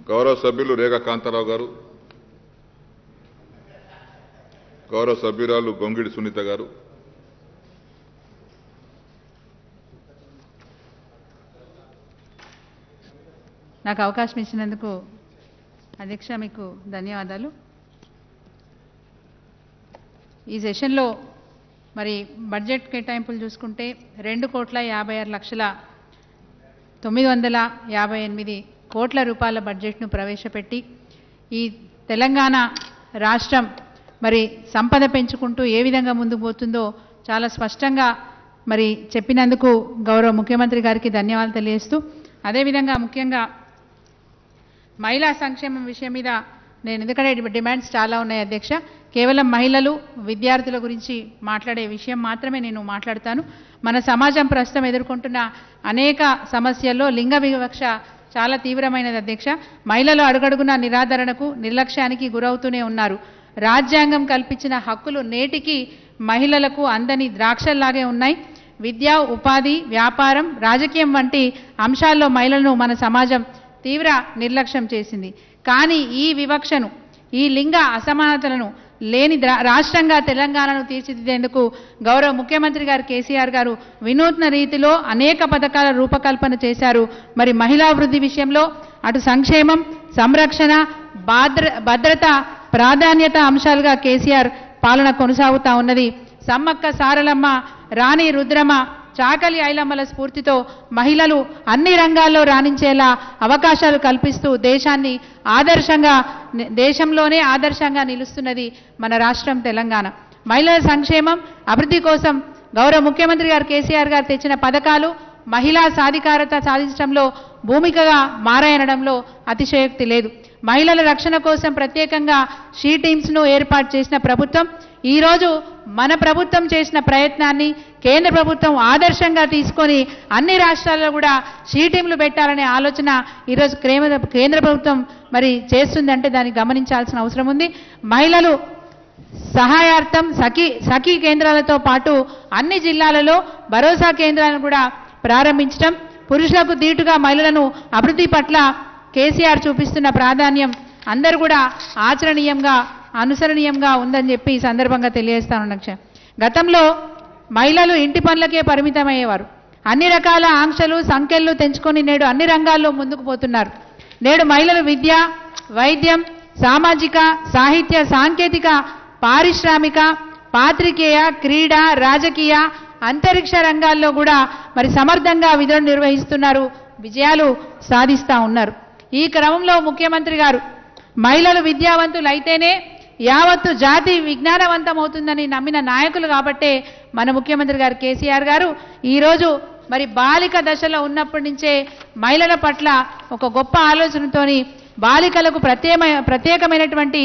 గౌరవ సభ్యులు రేఖా కాంతారావు గారు, గౌరవ సభ్యురాలు గొంగిడి సునీత గారు, నాకు అవకాశం ఇచ్చినందుకు అధ్యక్ష మీకు ధన్యవాదాలు. ఈ సెషన్లో మరి బడ్జెట్ కేటాయింపులు చూసుకుంటే 2,56,958 కోట్ల రూపాయల బడ్జెట్ను ప్రవేశపెట్టి ఈ తెలంగాణ రాష్ట్రం మరి సంపద పెంచుకుంటూ ఏ విధంగా ముందుకు పోతుందో చాలా స్పష్టంగా మరి చెప్పినందుకు గౌరవ ముఖ్యమంత్రి గారికి ధన్యవాదాలు తెలియజేస్తూ, అదేవిధంగా ముఖ్యంగా మహిళా సంక్షేమం విషయం మీద నేను ఎందుకంటే డిమాండ్స్ చాలా ఉన్నాయి అధ్యక్ష, కేవలం మహిళలు విద్యార్థుల గురించి మాట్లాడే విషయం మాత్రమే నేను మాట్లాడతాను. మన సమాజం ప్రస్తుతం ఎదుర్కొంటున్న అనేక సమస్యల్లో లింగ వివక్ష చాలా తీవ్రమైనది అధ్యక్ష. మహిళలు అడుగడుగున నిరాదరణకు నిర్లక్ష్యానికి గురవుతూనే ఉన్నారు. రాజ్యాంగం కల్పించిన హక్కులు నేటికి మహిళలకు అందని ద్రాక్షల్లాగే ఉన్నాయి. విద్య, ఉపాధి, వ్యాపారం, రాజకీయం వంటి అంశాల్లో మహిళలను మన సమాజం తీవ్ర నిర్లక్ష్యం చేసింది. కానీ ఈ వివక్షను, ఈ లింగ అసమానతలను లేని రాష్ట్రంగా తెలంగాణను తీర్చిదిద్దేందుకు గౌరవ ముఖ్యమంత్రి గారు కేసీఆర్ గారు వినూత్న రీతిలో అనేక పథకాల రూపకల్పన చేశారు. మరి మహిళాభివృద్ధి విషయంలో అటు సంక్షేమం, సంరక్షణ, భద్రత ప్రాధాన్యత అంశాలుగా కేసీఆర్ పాలన కొనసాగుతా ఉన్నది. సమ్మక్క సారలమ్మ, రాణి రుద్రమ, చాకలి ఐలమ్మల స్ఫూర్తితో మహిళలు అన్ని రంగాల్లో రాణించేలా అవకాశాలు కల్పిస్తూ దేశంలోనే ఆదర్శంగా నిలుస్తున్నది మన రాష్ట్రం తెలంగాణ. మహిళల సంక్షేమం, అభివృద్ధి కోసం గౌరవ ముఖ్యమంత్రి గారు కేసీఆర్ గారు తెచ్చిన పథకాలు మహిళా సాధికారత సాధించడంలో భూమికగా మారాయనడంలో అతిశయోక్తి లేదు. మహిళల రక్షణ కోసం ప్రత్యేకంగా షీ టీమ్స్ను ఏర్పాటు చేసిన ప్రభుత్వం ఈరోజు మన ప్రభుత్వం చేసిన ప్రయత్నాన్ని కేంద్ర ప్రభుత్వం ఆదర్శంగా తీసుకొని అన్ని రాష్ట్రాల్లో కూడా షీ టీంలు పెట్టాలనే ఆలోచన ఈరోజు కేంద్ర ప్రభుత్వం మరి చేస్తుందంటే దాన్ని గమనించాల్సిన అవసరం ఉంది. మహిళలు సహాయార్థం సఖీ కేంద్రాలతో పాటు అన్ని జిల్లాలలో భరోసా కేంద్రాలను కూడా ప్రారంభించడం, పురుషులకు దీటుగా మహిళలను అభివృద్ధి పట్ల కేసీఆర్ చూపిస్తున్న ప్రాధాన్యం అందరూ కూడా ఆచరణీయంగా అనుసరణీయంగా ఉందని చెప్పి ఈ సందర్భంగా తెలియజేస్తాను అధ్యక్ష. గతంలో మహిళలు ఇంటి పనులకే పరిమితమయ్యేవారు. అన్ని రకాల ఆంక్షలు, సంఖ్యలు తెంచుకొని నేడు అన్ని రంగాల్లో ముందుకు పోతున్నారు. నేడు మహిళలు విద్య, వైద్యం, సామాజిక, సాహిత్య, సాంకేతిక, పారిశ్రామిక, పాత్రికేయ, క్రీడ, రాజకీయ, అంతరిక్ష రంగాల్లో కూడా మరి సమర్థంగా విధులు నిర్వహిస్తున్నారు, విజయాలు సాధిస్తూ ఉన్నారు. ఈ క్రమంలో ముఖ్యమంత్రి గారు మహిళలు విద్యావంతులు అయితేనే యావత్తు జాతి విజ్ఞానవంతమవుతుందని నమ్మిన నాయకులు కాబట్టే మన ముఖ్యమంత్రి గారు కేసీఆర్ గారు ఈరోజు మరి బాలిక దశలో ఉన్నప్పటి నుంచే మహిళల పట్ల ఒక గొప్ప ఆలోచనతోని బాలికలకు ప్రత్యేకమైనటువంటి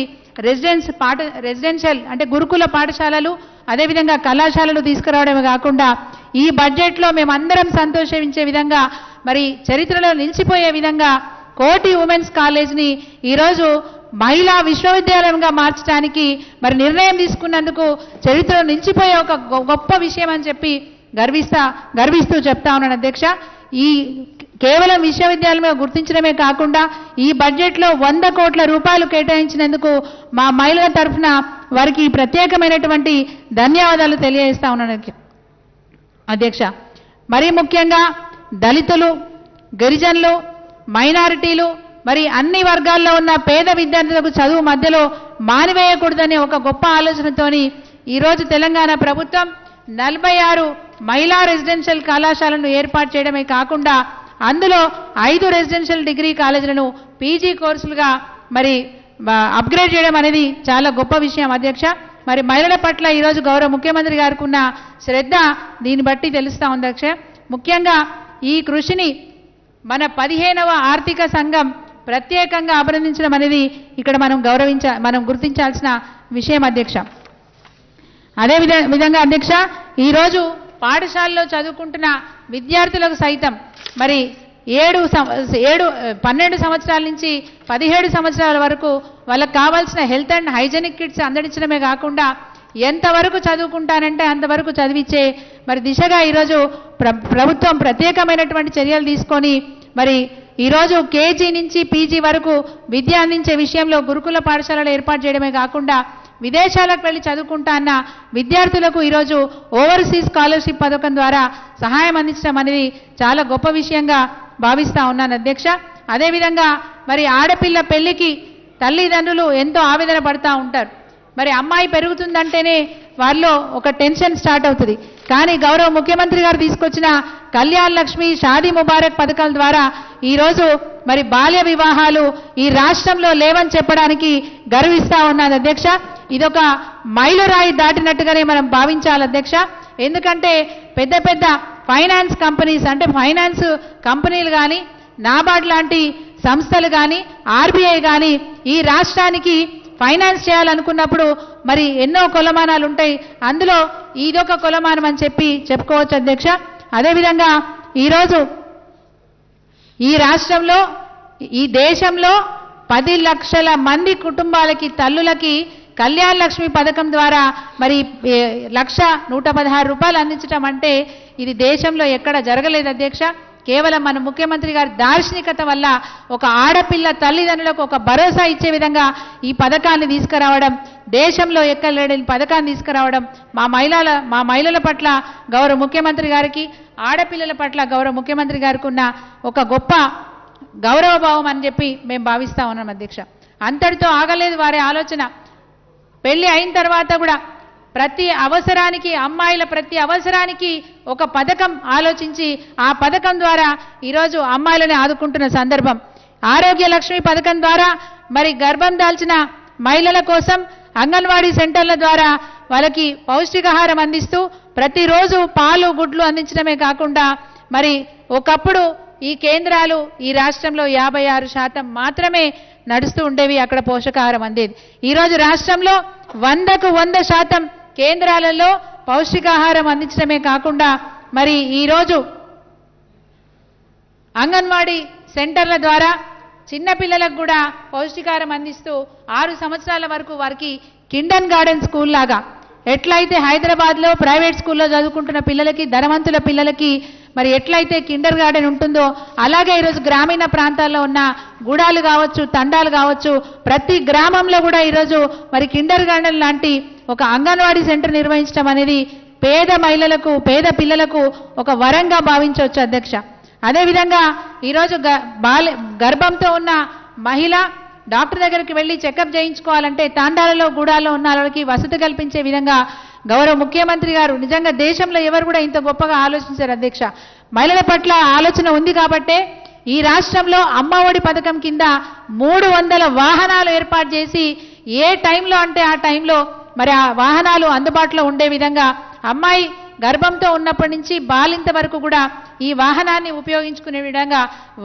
రెసిడెన్షియల్ అంటే గురుకుల పాఠశాలలు, అదేవిధంగా కళాశాలలు తీసుకురావడమే కాకుండా ఈ బడ్జెట్లో మేమందరం సంతోషించే విధంగా మరి చరిత్రలో నిలిచిపోయే విధంగా కోటి ఉమెన్స్ కాలేజ్ని ఈరోజు మహిళా విశ్వవిద్యాలయంగా మార్చడానికి మరి నిర్ణయం తీసుకున్నందుకు చరిత్రలో నిలిచిపోయే ఒక గొప్ప విషయం అని చెప్పి గర్విస్తూ చెప్తా ఉన్నాను అధ్యక్ష. ఈ కేవలం విశ్వవిద్యాలయంగా గుర్తించడమే కాకుండా ఈ బడ్జెట్లో 100 కోట్ల రూపాయలు కేటాయించినందుకు మా మహిళల తరఫున వారికి ప్రత్యేకమైనటువంటి ధన్యవాదాలు తెలియజేస్తా ఉన్నాను అధ్యక్ష. మరీ ముఖ్యంగా దళితులు, గిరిజనులు, మైనారిటీలు మరి అన్ని వర్గాల్లో ఉన్న పేద విద్యార్థులకు చదువు మధ్యలో మానివేయకూడదనే ఒక గొప్ప ఆలోచనతోని ఈరోజు తెలంగాణ ప్రభుత్వం 46 మహిళా రెసిడెన్షియల్ కళాశాలను ఏర్పాటు చేయడమే కాకుండా అందులో 5 రెసిడెన్షియల్ డిగ్రీ కాలేజీలను పీజీ కోర్సులుగా మరి అప్గ్రేడ్ చేయడం అనేది చాలా గొప్ప విషయం అధ్యక్ష. మరి మహిళల పట్ల ఈరోజు గౌరవ ముఖ్యమంత్రి గారికి ఉన్న శ్రద్ధ దీన్ని బట్టి తెలుస్తూ ఉంది అధ్యక్ష. ముఖ్యంగా ఈ కృషిని మన 15వ ఆర్థిక సంఘం ప్రత్యేకంగా అభినందించడం అనేది ఇక్కడ మనం గుర్తించాల్సిన విషయం అధ్యక్ష. అదే విధంగా అధ్యక్ష ఈరోజు పాఠశాలలో చదువుకుంటున్న విద్యార్థులకు సైతం మరి 12 సంవత్సరాల నుంచి 17 సంవత్సరాల వరకు వాళ్ళకు కావాల్సిన హెల్త్ అండ్ హైజెనిక్ కిట్స్ అందించడమే కాకుండా ఎంతవరకు చదువుకుంటానంటే అంతవరకు చదివించే మరి దిశగా ఈరోజు ప్రభుత్వం ప్రత్యేకమైనటువంటి చర్యలు తీసుకొని మరి ఈరోజు కేజీ నుంచి పీజీ వరకు విద్య అందించే విషయంలో గురుకుల పాఠశాలలు ఏర్పాటు చేయడమే కాకుండా విదేశాలకు వెళ్ళి చదువుకుంటా అన్న విద్యార్థులకు ఈరోజు ఓవర్సీస్ స్కాలర్షిప్ పథకం ద్వారా సహాయం అందించడం అనేది చాలా గొప్ప విషయంగా భావిస్తా ఉన్నాను అధ్యక్ష. అదేవిధంగా మరి ఆడపిల్ల పెళ్లికి తల్లిదండ్రులు ఎంతో ఆవేదన పడతా ఉంటారు. మరి అమ్మాయి పెరుగుతుందంటేనే వాళ్ళలో ఒక టెన్షన్ స్టార్ట్ అవుతుంది. కానీ గౌరవ ముఖ్యమంత్రి గారు తీసుకొచ్చిన కళ్యాణ్ లక్ష్మి, షాదీ ముబారక్ పథకాల ద్వారా ఈరోజు మరి బాల్య వివాహాలు ఈ రాష్ట్రంలో లేవని చెప్పడానికి గర్విస్తా ఉన్నాను అధ్యక్ష. ఇదొక మైలురాయి దాటినట్టుగానే మనం భావించాలి అధ్యక్ష. ఎందుకంటే పెద్ద పెద్ద ఫైనాన్స్ కంపెనీస్ అంటే ఫైనాన్స్ కంపెనీలు కానీ నాబార్డ్ లాంటి సంస్థలు కానీ ఆర్బీఐ కానీ ఈ రాష్ట్రానికి ఫైనాన్స్ చేయాలనుకున్నప్పుడు మరి ఎన్నో కొలమానాలు ఉంటాయి. అందులో ఇదొక కొలమానం అని చెప్పుకోవచ్చు అధ్యక్ష. అదేవిధంగా ఈరోజు ఈ రాష్ట్రంలో ఈ దేశంలో 10 లక్షల మంది కుటుంబాలకి తల్లులకి కళ్యాణ్ లక్ష్మి పథకం ద్వారా మరి 1,116 రూపాయలు అందించడం అంటే ఇది దేశంలో ఎక్కడ జరగలేదు అధ్యక్ష. కేవలం మన ముఖ్యమంత్రి గారి దార్శనికత వల్ల ఒక ఆడపిల్ల తల్లిదండ్రులకు ఒక భరోసా ఇచ్చే విధంగా ఈ పథకాన్ని తీసుకురావడం, దేశంలో ఎక్కడ లేని పథకాన్ని తీసుకురావడం మా మహిళల పట్ల గౌరవ ముఖ్యమంత్రి గారికి, ఆడపిల్లల పట్ల గౌరవ ముఖ్యమంత్రి గారికి ఉన్న ఒక గొప్ప గౌరవభావం అని మేము భావిస్తా ఉన్నాం అధ్యక్ష. అంతటితో ఆగలేదు వారి ఆలోచన. పెళ్లి అయిన తర్వాత కూడా ప్రతి అవసరానికి అమ్మాయిల ప్రతి అవసరానికి ఒక పథకం ఆలోచించి ఆ పథకం ద్వారా ఈరోజు అమ్మాయిలని ఆదుకుంటున్న సందర్భం. ఆరోగ్య లక్ష్మి పథకం ద్వారా మరి గర్భం దాల్చిన మహిళల కోసం అంగన్వాడీ సెంటర్ల ద్వారా వాళ్ళకి పౌష్టికాహారం అందిస్తూ ప్రతిరోజు పాలు గుడ్లు అందించడమే కాకుండా మరి ఒకప్పుడు ఈ కేంద్రాలు ఈ రాష్ట్రంలో 56% మాత్రమే నడుస్తూ ఉండేవి, అక్కడ పోషకాహారం అందేది. ఈరోజు రాష్ట్రంలో 100కు 100% కేంద్రాలలో పౌష్టికాహారం అందించడమే కాకుండా మరి ఈరోజు అంగన్వాడీ సెంటర్ల ద్వారా చిన్నపిల్లలకు కూడా పౌష్టికాహారం అందిస్తూ 6 సంవత్సరాల వరకు వారికి కిండర్ గార్డెన్ స్కూల్ లాగా ఎట్లయితే హైదరాబాద్లో ప్రైవేట్ స్కూల్లో చదువుకుంటున్న పిల్లలకి, ధనవంతుల పిల్లలకి మరి ఎట్లయితే కిండర్ గార్డెన్ ఉంటుందో అలాగే ఈరోజు గ్రామీణ ప్రాంతాల్లో ఉన్న గూడాలు కావచ్చు, తండాలు కావచ్చు, ప్రతి గ్రామంలో కూడా ఈరోజు మరి కిండర్ గార్డెన్ లాంటి ఒక అంగన్వాడీ సెంటర్ నిర్వహించడం అనేది పేద మహిళలకు, పేద పిల్లలకు ఒక వరంగా భావించవచ్చు అధ్యక్ష. అదేవిధంగా ఈరోజు గర్భంతో ఉన్న మహిళ డాక్టర్ దగ్గరికి వెళ్ళి చెకప్ చేయించుకోవాలంటే తాండాలలో, గూడాల్లో ఉన్న వాళ్ళకి వసతి కల్పించే విధంగా గౌరవ ముఖ్యమంత్రి గారు నిజంగా దేశంలో ఎవరు కూడా ఇంత గొప్పగా ఆలోచించారు అధ్యక్ష. మహిళల పట్ల ఆలోచన ఉంది కాబట్టే ఈ రాష్ట్రంలో అమ్మఒడి పథకం కింద 300 వాహనాలు ఏర్పాటు చేసి ఏ టైంలో అంటే ఆ టైంలో మరి ఆ వాహనాలు అందుబాటులో ఉండే విధంగా అమ్మాయి గర్భంతో ఉన్నప్పటి నుంచి బాలింత వరకు కూడా ఈ వాహనాన్ని ఉపయోగించుకునే విధంగా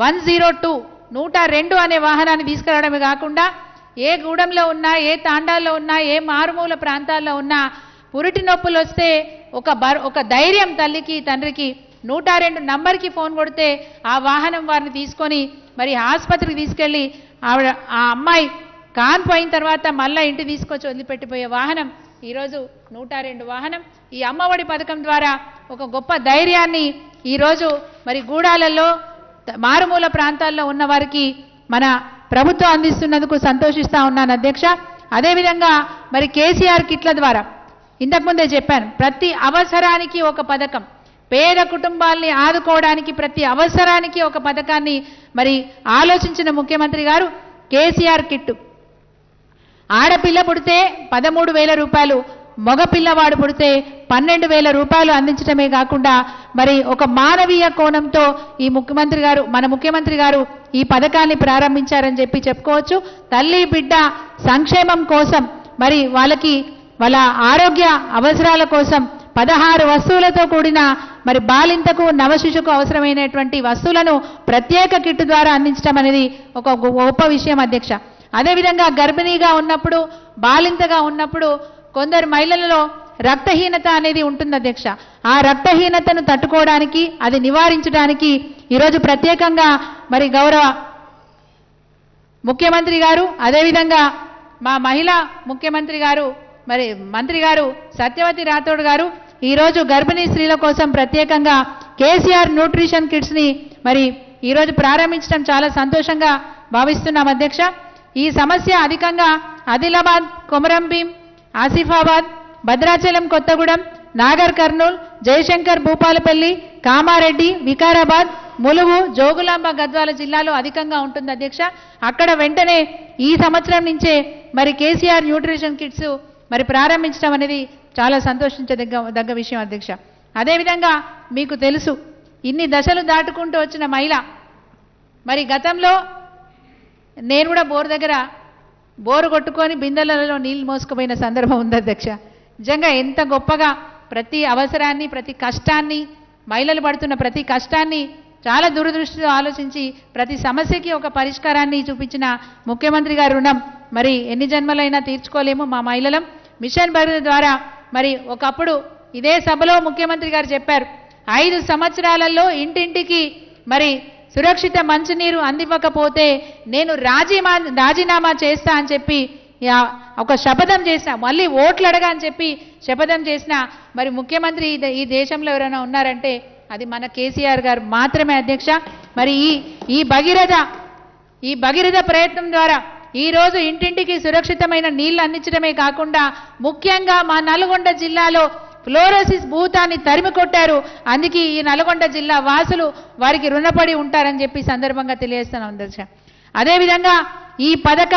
102 అనే వాహనాన్ని తీసుకురావడమే కాకుండా ఏ గూడెంలో ఉన్నా, ఏ తాండాల్లో ఉన్నా, ఏ మారుమూల ప్రాంతాల్లో ఉన్నా పురిటి నొప్పులు వస్తే ఒక ధైర్యం తల్లికి, తండ్రికి 102 నంబర్కి ఫోన్ కొడితే ఆ వాహనం వారిని తీసుకొని మరి ఆసుపత్రికి తీసుకెళ్ళి ఆ అమ్మాయి కాన్పోయిన తర్వాత మళ్ళీ ఇంటి తీసుకొచ్చి వదిలిపెట్టిపోయే వాహనం ఈరోజు 102 వాహనం. ఈ అమ్మఒడి పథకం ద్వారా ఒక గొప్ప ధైర్యాన్ని ఈరోజు మరి గూడాలలో, మారుమూల ప్రాంతాల్లో ఉన్న వారికి మన ప్రభుత్వం అందిస్తున్నందుకు సంతోషిస్తా ఉన్నాను అధ్యక్ష. అదేవిధంగా మరి కేసీఆర్ కిట్ల ద్వారా ఇంతకుముందే చెప్పాను, ప్రతి అవసరానికి ఒక పథకం, పేద కుటుంబాల్ని ఆదుకోవడానికి ప్రతి అవసరానికి ఒక పథకాన్ని మరి ఆలోచించిన ముఖ్యమంత్రి గారు కేసీఆర్ కిట్టు. ఆడపిల్ల పుడితే 13,000 రూపాయలు, మగపిల్లవాడు పుడితే 12,000 రూపాయలు అందించడమే కాకుండా మరి ఒక మానవీయ కోణంతో మన ముఖ్యమంత్రి గారు ఈ పథకాన్ని ప్రారంభించారని చెప్పుకోవచ్చు. తల్లి బిడ్డ సంక్షేమం కోసం మరి వాళ్ళ ఆరోగ్య అవసరాల కోసం 16 వస్తువులతో కూడిన మరి బాలింతకు, నవశిశుకు అవసరమైనటువంటి వస్తువులను ప్రత్యేక కిట్టు ద్వారా అందించడం అనేది ఒక గొప్ప విషయం అధ్యక్ష. అదేవిధంగా గర్భిణీగా ఉన్నప్పుడు, బాలింతగా ఉన్నప్పుడు కొందరు మహిళలలో రక్తహీనత అనేది ఉంటుంది అధ్యక్ష. ఆ రక్తహీనతను తట్టుకోవడానికి, అది నివారించడానికి ఈరోజు ప్రత్యేకంగా మరి గౌరవ ముఖ్యమంత్రి గారు, అదేవిధంగా మా మహిళా ముఖ్యమంత్రి గారు మరి మంత్రి గారు సత్యవతి రాథోడ్ గారు ఈరోజు గర్భిణీ స్త్రీల కోసం ప్రత్యేకంగా కేసీఆర్ న్యూట్రిషన్ కిట్స్ని మరి ఈరోజు ప్రారంభించడం చాలా సంతోషంగా భావిస్తున్నాం అధ్యక్ష. ఈ సమస్య అధికంగా ఆదిలాబాద్, కొమరంభీం, ఆసిఫాబాద్, భద్రాచలం, కొత్తగూడెం, నాగర్ కర్నూల్, జయశంకర్, భూపాలపల్లి, కామారెడ్డి, వికారాబాద్, ములుగు, జోగులాంబ, గద్వాల జిల్లాలో అధికంగా ఉంటుంది అధ్యక్ష. అక్కడ వెంటనే ఈ సంవత్సరం నుంచే మరి కేసీఆర్ న్యూట్రిషన్ కిట్స్ మరి ప్రారంభించడం అనేది చాలా సంతోషించదగ్గ విషయం అధ్యక్ష. అదేవిధంగా మీకు తెలుసు, ఇన్ని దశలు దాటుకుంటూ వచ్చిన మహిళ మరి గతంలో నేను కూడా బోరు కొట్టుకొని బిందెలలో నీళ్లు మోసుకుపోయిన సందర్భం ఉంది అధ్యక్ష. నిజంగా ఎంత గొప్పగా ప్రతి అవసరాన్ని, ప్రతి కష్టాన్ని, మహిళలు పడుతున్న ప్రతి కష్టాన్ని చాలా దూరదృష్టితో ఆలోచించి ప్రతి సమస్యకి ఒక పరిష్కారాన్ని చూపించిన ముఖ్యమంత్రి గారి రుణం మరి ఎన్ని జన్మలైనా తీర్చుకోలేము మా మహిళలం. మిషన్ భగీరథ ద్వారా మరి ఒకప్పుడు ఇదే సభలో ముఖ్యమంత్రి గారు చెప్పారు, 5 సంవత్సరాలలో ఇంటింటికి మరి సురక్షిత మంచినీరు అందివ్వకపోతే నేను రాజీనామా చేస్తా అని చెప్పి ఒక శపథం చేసిన, మళ్ళీ ఓట్లు అడగా అని చెప్పి శపథం చేసిన మరి ముఖ్యమంత్రి ఈ దేశంలో ఎవరైనా ఉన్నారంటే అది మన కేసీఆర్ గారు మాత్రమే అధ్యక్ష. మరి ఈ భగీరథ ప్రయత్నం ద్వారా ఈరోజు ఇంటింటికి సురక్షితమైన నీళ్లు అందించడమే కాకుండా ముఖ్యంగా మా నల్గొండ జిల్లాలో ఫ్లోరోసిస్ భూతాన్ని తరిమి కొట్టారు. అందుకే ఈ నల్గొండ జిల్లా వాసులు వారికి రుణపడి ఉంటారని చెప్పి సందర్భంగా తెలియజేస్తున్నాం అధ్యక్ష. అదేవిధంగా ఈ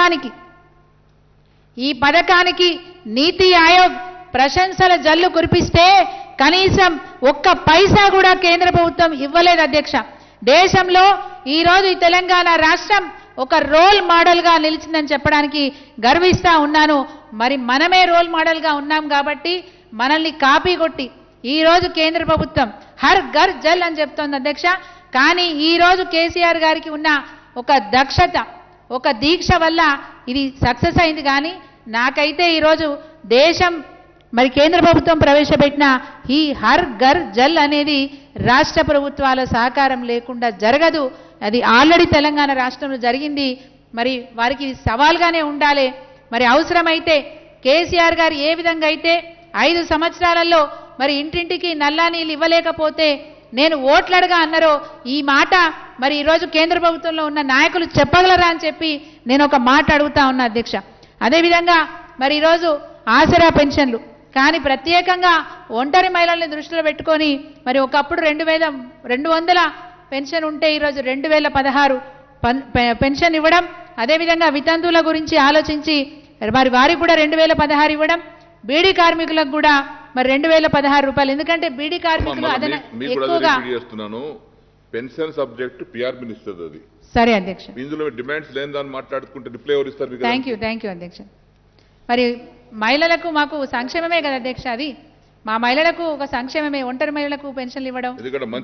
పథకానికి నీతి ఆయోగ్ ప్రశంసల జల్లు కురిపిస్తే కనీసం ఒక్క పైసా కూడా కేంద్ర ప్రభుత్వం ఇవ్వలేదు అధ్యక్ష. దేశంలో ఈరోజు ఈ తెలంగాణ రాష్ట్రం ఒక రోల్ మోడల్గా నిలిచిందని చెప్పడానికి గర్విస్తా ఉన్నాను. మరి మనమే రోల్ మోడల్గా ఉన్నాం కాబట్టి మనల్ని కాపీ కొట్టి ఈరోజు కేంద్ర ప్రభుత్వం హర్ ఘర్ జల్ అని చెప్తోంది అధ్యక్ష. కానీ ఈరోజు కేసీఆర్ గారికి ఉన్న ఒక దక్షత, ఒక దీక్ష వల్ల ఇది సక్సెస్ అయింది. కానీ నాకైతే ఈరోజు దేశం మరి కేంద్ర ప్రభుత్వం ప్రవేశపెట్టిన ఈ హర్ ఘర్ జల్ అనేది రాష్ట్ర ప్రభుత్వాల సహకారం లేకుండా జరగదు. అది ఆల్రెడీ తెలంగాణ రాష్ట్రంలో జరిగింది. మరి వారికి సవాల్గానే ఉండాలి. మరి అవసరమైతే కేసీఆర్ గారు ఏ విధంగా అయితే 5 సంవత్సరాలలో మరి ఇంటింటికి నల్లా నీళ్ళు ఇవ్వలేకపోతే నేను ఓట్లడగా అన్నారో ఈ మాట మరి ఈరోజు కేంద్ర ప్రభుత్వంలో ఉన్న నాయకులు చెప్పగలరా అని చెప్పి నేను ఒక మాట అడుగుతా ఉన్నా అధ్యక్ష. అదేవిధంగా మరి ఈరోజు ఆసరా పెన్షన్లు కానీ ప్రత్యేకంగా ఒంటరి మహిళల్ని దృష్టిలో పెట్టుకొని మరి ఒకప్పుడు 2200 పెన్షన్ ఉంటే ఈరోజు 2016 పెన్షన్ ఇవ్వడం, అదేవిధంగా వితంతువుల గురించి ఆలోచించి మరి వారికి కూడా 2016 ఇవ్వడం, బీడీ కార్మికులకు కూడా మరి 2016 రూపాయలు. ఎందుకంటే బీడీ కార్మికులు ఎక్కువగా పెన్షన్ సబ్జెక్ట్ పిఆర్ మినిస్టర్ అది. సరే అధ్యక్ష, ఇందులో డిమాండ్స్ లేని దాన్ని మాట్లాడుకుంటే రిప్లై ఎవరు ఇస్తారు? థ్యాంక్ యూ అధ్యక్ష. మరి మహిళలకు మాకు సంక్షేమమే కదా అధ్యక్ష, అది మా మహిళలకు ఒక సంక్షేమమే. ఒంటరి మహిళలకు పెన్షన్లు ఇవ్వడం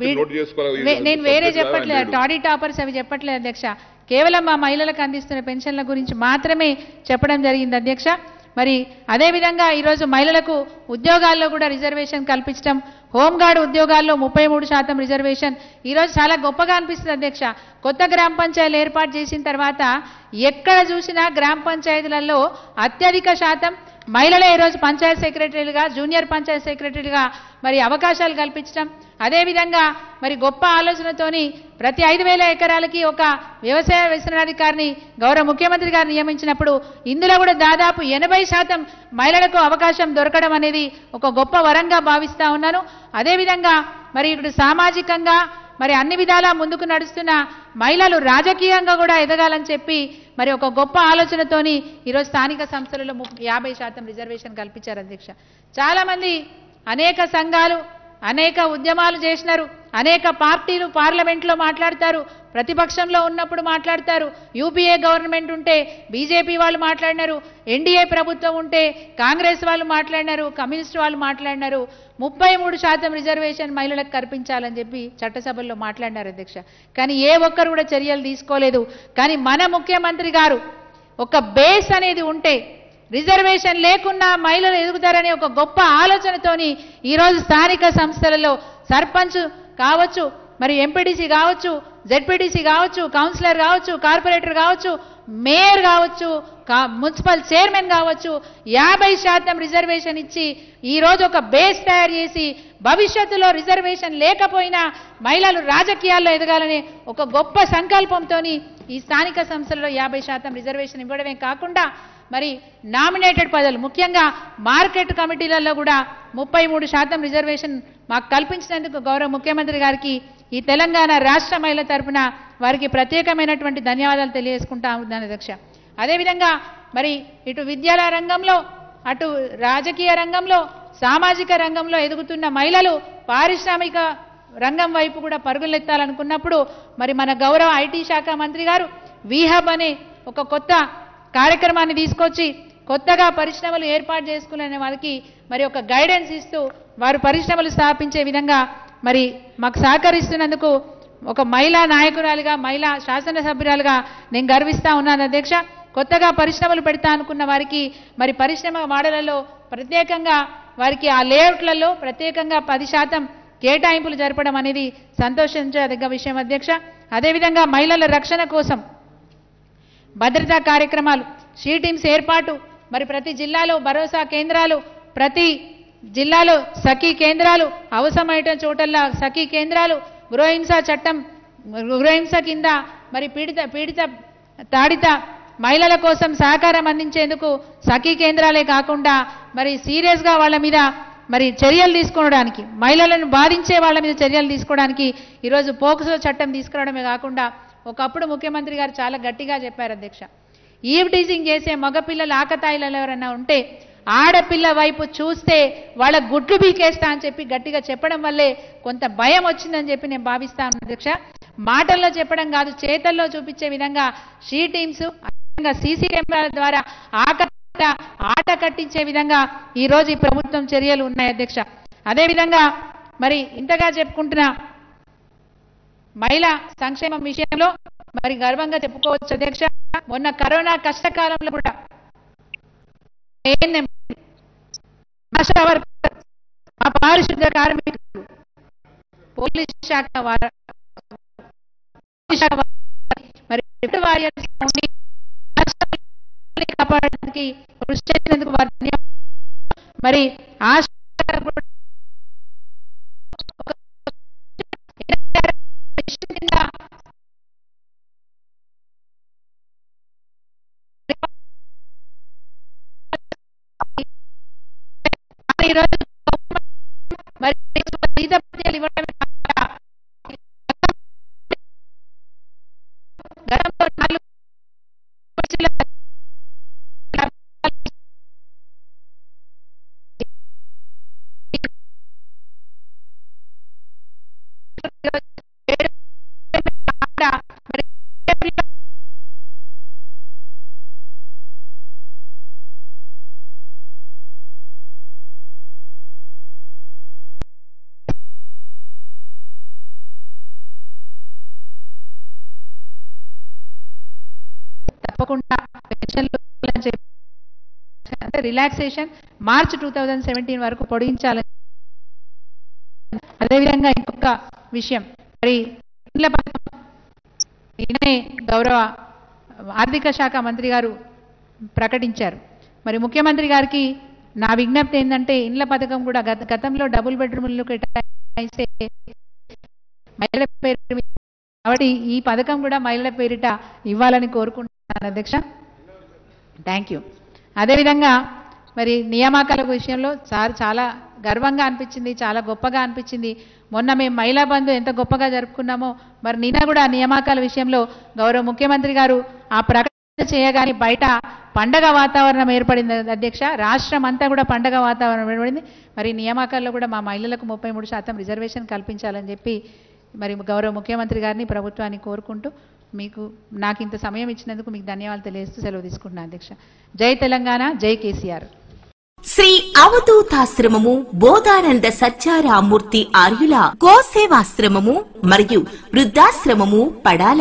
నేను వేరే చెప్పట్లేదు, టాడీ టాపర్స్ అవి చెప్పట్లేదు అధ్యక్ష. కేవలం మా మహిళలకు అందిస్తున్న పెన్షన్ల గురించి మాత్రమే చెప్పడం జరిగింది అధ్యక్ష. మరి అదేవిధంగా ఈరోజు మహిళలకు ఉద్యోగాల్లో కూడా రిజర్వేషన్ కల్పించడం, హోంగార్డ్ ఉద్యోగాల్లో 33% రిజర్వేషన్ ఈరోజు చాలా గొప్పగా అనిపిస్తుంది అధ్యక్ష. కొత్త గ్రామ పంచాయతీలు ఏర్పాటు చేసిన తర్వాత ఎక్కడ చూసినా గ్రామ పంచాయతీలలో అత్యధిక శాతం మహిళలే ఈరోజు పంచాయత్ సెక్రటరీలుగా, జూనియర్ పంచాయత్ సెక్రటరీలుగా మరి అవకాశాలు కల్పించడం, అదేవిధంగా మరి గొప్ప ఆలోచనతోని ప్రతి 5,000 ఎకరాలకి ఒక వ్యవసాయ విస్తరణాధికారిని గౌరవ ముఖ్యమంత్రి గారు నియమించినప్పుడు ఇందులో కూడా దాదాపు 80% మహిళలకు అవకాశం దొరకడం అనేది ఒక గొప్ప వరంగా భావిస్తా ఉన్నాను. అదేవిధంగా మరి ఇప్పుడు సామాజికంగా మరి అన్ని విధాలా ముందుకు నడుస్తున్న మహిళలు రాజకీయంగా కూడా ఎదగాలని చెప్పి మరి ఒక గొప్ప ఆలోచనతోని ఈరోజు స్థానిక సంస్థలలో 50% రిజర్వేషన్ కల్పించారు అధ్యక్ష. చాలామంది అనేక సంఘాలు అనేక ఉద్యమాలు చేసినారు, అనేక పార్టీలు పార్లమెంట్లో మాట్లాడతారు, ప్రతిపక్షంలో ఉన్నప్పుడు మాట్లాడతారు, యూపీఏ గవర్నమెంట్ ఉంటే బీజేపీ వాళ్ళు మాట్లాడినారు, ఎన్డీఏ ప్రభుత్వం ఉంటే కాంగ్రెస్ వాళ్ళు మాట్లాడినారు, కమ్యూనిస్ట్ వాళ్ళు మాట్లాడినారు, 33% రిజర్వేషన్ మహిళలకు కల్పించాలని చెప్పి చట్టసభల్లో మాట్లాడినారు అధ్యక్ష. కానీ ఏ ఒక్కరు కూడా చర్యలు తీసుకోలేదు. కానీ మన ముఖ్యమంత్రి గారు ఒక బేస్ అనేది ఉంటే రిజర్వేషన్ లేకున్నా మహిళలు ఎదుగుతారనే ఒక గొప్ప ఆలోచనతోని ఈరోజు స్థానిక సంస్థలలో సర్పంచ్ కావచ్చు, మరి ఎంపీటీసీ కావచ్చు, జెడ్పీటీసీ కావచ్చు, కౌన్సిలర్ కావచ్చు, కార్పొరేటర్ కావచ్చు, మేయర్ కావచ్చు, మున్సిపల్ చైర్మన్ కావచ్చు 50% రిజర్వేషన్ ఇచ్చి ఈ రోజు ఒక బేస్ తయారు చేసి భవిష్యత్తులో రిజర్వేషన్ లేకపోయినా మహిళలు రాజకీయాల్లో ఎదగాలనే ఒక గొప్ప సంకల్పంతో ఈ స్థానిక సంస్థలలో 50% రిజర్వేషన్ ఇవ్వడమే కాకుండా మరి నామినేటెడ్ పదవులు ముఖ్యంగా మార్కెట్ కమిటీలలో కూడా 33% రిజర్వేషన్ మాకు కల్పించినందుకు గౌరవ ముఖ్యమంత్రి గారికి ఈ తెలంగాణ రాష్ట్ర మహిళల తరపున వారికి ప్రత్యేకమైనటువంటి ధన్యవాదాలు తెలియజేసుకుంటా ఉన్నాను అధ్యక్ష. అదేవిధంగా మరి ఇటు విద్యాలయ రంగంలో అటు రాజకీయ రంగంలో సామాజిక రంగంలో ఎదుగుతున్న మహిళలు పారిశ్రామిక రంగం వైపు కూడా పరుగులెత్తాలనుకున్నప్పుడు మరి మన గౌరవ ఐటీ శాఖ మంత్రి గారు వీహబ్ అనే ఒక కొత్త కార్యక్రమాన్ని తీసుకొచ్చి కొత్తగా పరిశ్రమలు ఏర్పాటు చేసుకునే వారికి మరి ఒక గైడెన్స్ ఇస్తూ వారు పరిశ్రమలు స్థాపించే విధంగా మరి మాకు సహకరిస్తున్నందుకు ఒక మహిళా నాయకురాలిగా మహిళా శాసనసభ్యురాలుగా నేను గర్విస్తా ఉన్నాను అధ్యక్ష. కొత్తగా పరిశ్రమలు పెడతా అనుకున్న వారికి మరి పరిశ్రమ వాడలలో ప్రత్యేకంగా వారికి ఆ లేఅవుట్లలో ప్రత్యేకంగా 10% కేటాయింపులు జరపడం అనేది సంతోషించదగ్గ విషయం అధ్యక్ష. అదేవిధంగా మహిళల రక్షణ కోసం భద్రతా కార్యక్రమాలు షీ టీమ్స్ ఏర్పాటు మరి ప్రతి జిల్లాలో భరోసా కేంద్రాలు ప్రతి జిల్లాలో సఖీ కేంద్రాలు అవసరమైన చోటల్లా సఖీ కేంద్రాలు గృహహింస చట్టం గృహహింస కింద మరి పీడిత తాడిత మహిళల కోసం సహకారం అందించేందుకు సఖీ కేంద్రాలే కాకుండా మరి సీరియస్గా వాళ్ళ మీద మరి చర్యలు తీసుకోవడానికి మహిళలను బాధించే వాళ్ళ మీద చర్యలు తీసుకోవడానికి ఈరోజు పోక్సో చట్టం తీసుకురావడమే కాకుండా ఒకప్పుడు ముఖ్యమంత్రి గారు చాలా గట్టిగా చెప్పారు అధ్యక్ష, ఈవ్ టీజింగ్ చేసే మగపిల్లలు ఆకతాయిలలో ఎవరైనా ఉంటే ఆడపిల్ల వైపు చూస్తే వాళ్ళ గుడ్లు బీకేస్తా అని చెప్పి గట్టిగా చెప్పడం వల్లే కొంత భయం వచ్చిందని చెప్పి నేను భావిస్తాను అధ్యక్ష. మాటల్లో చెప్పడం కాదు చేతల్లో చూపించే విధంగా షీ టీమ్స్ సీసీ కెమెరాల ద్వారా ఆట కట్టించే విధంగా ఈరోజు ఈ ప్రభుత్వం చర్యలు ఉన్నాయి అధ్యక్ష. అదేవిధంగా మరి ఇంతగా చెప్పుకుంటున్న మహిళా సంక్షేమం విషయంలో మరి గర్వంగా చెప్పుకోవచ్చు అధ్యక్ష. మొన్న కరోనా కష్టకాలంలో కూడా మా పారిశుద్ధ కార్మికులు పోలీస్ శాఖ మరి కాపాడడానికి కృషి చేసినందుకు వారిని మరి ఈరోజు మరి ఇవ్వడమే తప్పకుండా పెన్షన్లు అంటే రిలాక్సేషన్ మార్చ్ 2017 వరకు పొడిగించాలని. అదేవిధంగా ఇంకొక విషయం మరి ఇండ్ల పథకం ఈయనే గౌరవ ఆర్థిక శాఖ మంత్రి గారు ప్రకటించారు. మరి ముఖ్యమంత్రి గారికి నా విజ్ఞప్తి ఏంటంటే ఇండ్ల పథకం కూడా గతంలో డబుల్ బెడ్రూమ్లు కేటాయిస్తే మహిళల పేరు కాబట్టి ఈ పథకం కూడా మహిళల పేరిట ఇవ్వాలని కోరుకుంటున్నాను అధ్యక్ష. Thank you. అదేవిధంగా మరి నియామకాల విషయంలో సార్ చాలా గర్వంగా అనిపించింది, చాలా గొప్పగా అనిపించింది. మొన్న మేము మహిళా బంధు ఎంత గొప్పగా జరుపుకున్నామో మరి నిన్న కూడా నియామకాల విషయంలో గౌరవ ముఖ్యమంత్రి గారు ఆ ప్రకటన చేయగానే బయట పండగ వాతావరణం ఏర్పడింది అధ్యక్ష. రాష్ట్రం అంతా కూడా పండగ వాతావరణం ఏర్పడింది. మరి నియామకాల్లో కూడా మా మహిళలకు 33% రిజర్వేషన్ కల్పించాలని చెప్పి మరి గౌరవ ముఖ్యమంత్రి గారిని ప్రభుత్వాన్ని కోరుకుంటూ నాకు ఇంత సమయం ఇచ్చినందుకు మీకు ధన్యవాదాలు తెలియజేస్తూ సెలవు తీసుకుంటున్నాను అధ్యక్ష. జై తెలంగాణ, జై కేసీఆర్. శ్రీ అవధూతాశ్రమము బోధానంద సత్యారామూర్తి ఆర్యుల గోసేవాశ్రమము మరియు వృద్ధాశ్రమము పడాల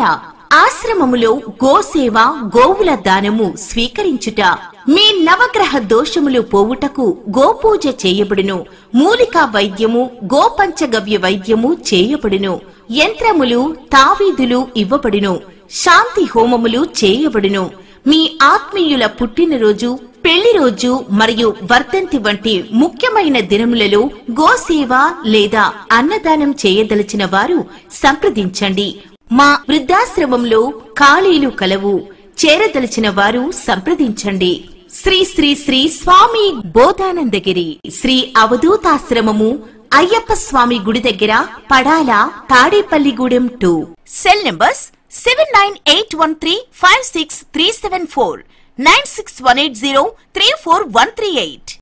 ఆశ్రమములో గోసేవ గోవుల దానము స్వీకరించుట. మీ నవగ్రహ దోషములు పోవుటకు గోపూజ చేయబడును. మూలికా వైద్యము గోపంచగవ్య వైద్యము చేయబడును. యంత్రములు తావీదులు ఇవ్వబడును. శాంతి హోమములు చేయబడును. మీ ఆత్మీయుల పుట్టినరోజు, పెళ్లి రోజు మరియు వర్ధంతి వంటి ముఖ్యమైన దినములలో గోసేవ లేదా అన్నదానం చేయదలిచిన వారు సంప్రదించండి. మా వృద్ధాశ్రమంలో ఖాళీలు కలవు. చేరదలిచిన వారు సంప్రదించండి. శ్రీ శ్రీ శ్రీ స్వామి బోధానందగిరి శ్రీ అవధూతాశ్రమము, అయ్యప్ప స్వామి గుడి దగ్గర, పడాల, తాడేపల్లిగూడెం 2. Cell numbers 7981356374, 96180341138.